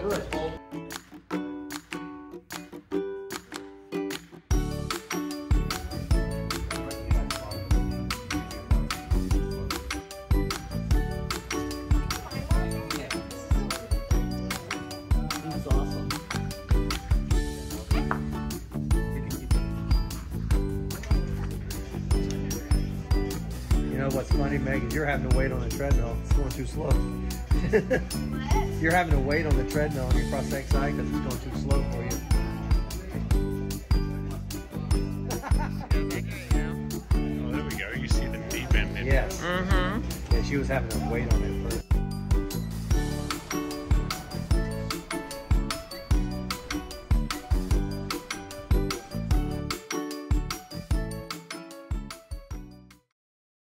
Good. You know what's funny, Meg, is you're having to wait on the treadmill. It's going too slow. You're having to wait on the treadmill on your prosthetic side because it's going too slow for you. Oh, there we go. You see the knee bend in. Yes. Yeah, she was having to wait on it first.